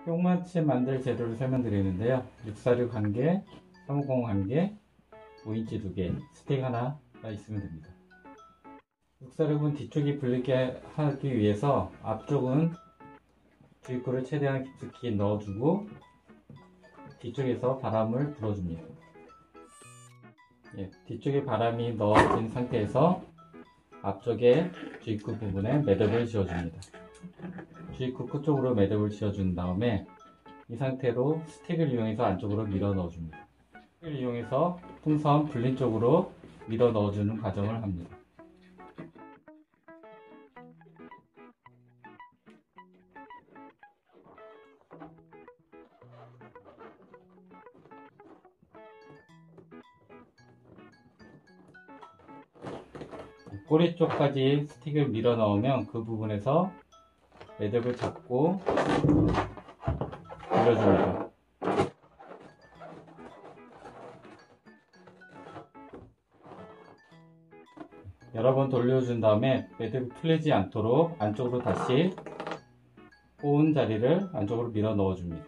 뿅망치 만들 재료를 설명드리는데요. 646 1개, 350 1개, 5인치 2개, 스틱 하나가 있으면 됩니다. 646은 뒤쪽이 불리게 하기 위해서 앞쪽은 주입구를 최대한 깊숙이 넣어주고 뒤쪽에서 바람을 불어줍니다. 뒤쪽에 바람이 넣어진 상태에서 앞쪽에 주입구 부분에 매듭을 지어줍니다. 주입구 끝쪽으로 매듭을 지어준 다음에 이 상태로 스틱을 이용해서 안쪽으로 밀어 넣어줍니다. 스틱을 이용해서 풍선 불린 쪽으로 밀어 넣어주는 과정을 합니다. 꼬리 쪽까지 스틱을 밀어 넣으면 그 부분에서 매듭을 잡고 돌려줍니다. 여러 번 돌려준 다음에 매듭이 풀리지 않도록 안쪽으로 다시 꼬은 자리를 안쪽으로 밀어 넣어줍니다.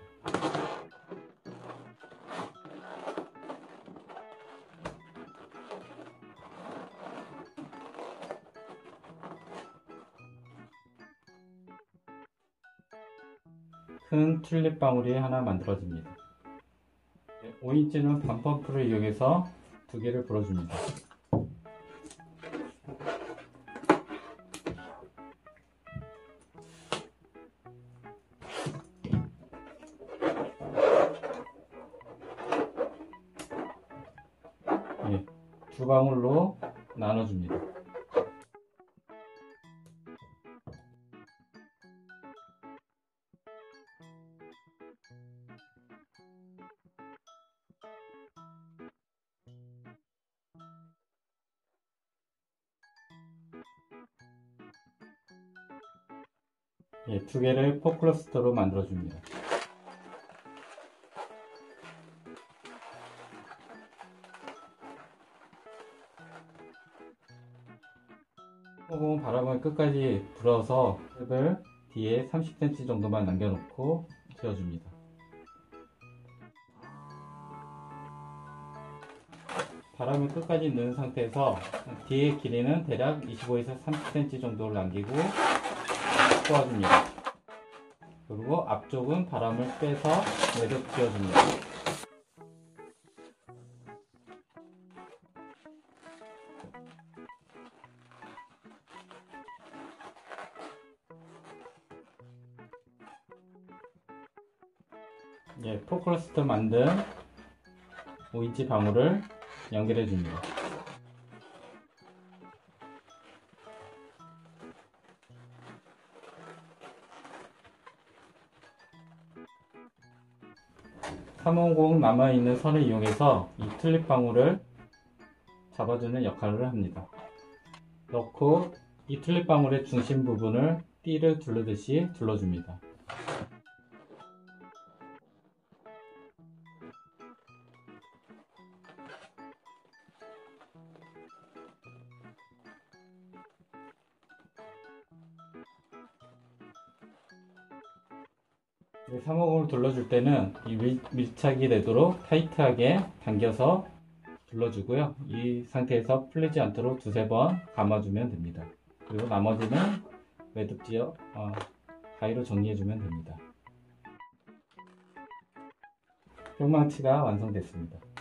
큰 튤립 방울이 하나 만들어집니다. 5인치는 반펌프를 이용해서 2개를 불어줍니다. 두 방울로 나눠줍니다. 두 개를 포클러스터로 만들어줍니다. 바람을 끝까지 불어서 탭을 뒤에 30cm 정도만 남겨놓고 지어줍니다. 바람을 끝까지 넣은 상태에서 뒤의 길이는 대략 25에서 30cm 정도를 남기고 꼬아줍니다. 그리고 앞쪽은 바람을 빼서 매듭 지어줍니다. 포클러스터 만든 5인치 방울을 연결해 줍니다. (350) 남아있는 선을 이용해서 이 튤립 방울을 잡아주는 역할을 합니다. 넣고 이 튤립 방울의 중심 부분을 띠를 두르듯이 둘러줍니다. 이 350을 둘러줄 때는 이 밀착이 되도록 타이트하게 당겨서 둘러주고요. 이 상태에서 풀리지 않도록 두세 번 감아주면 됩니다. 그리고 나머지는 매듭 지어 가위로 정리해주면 됩니다. 뿅망치가 완성됐습니다.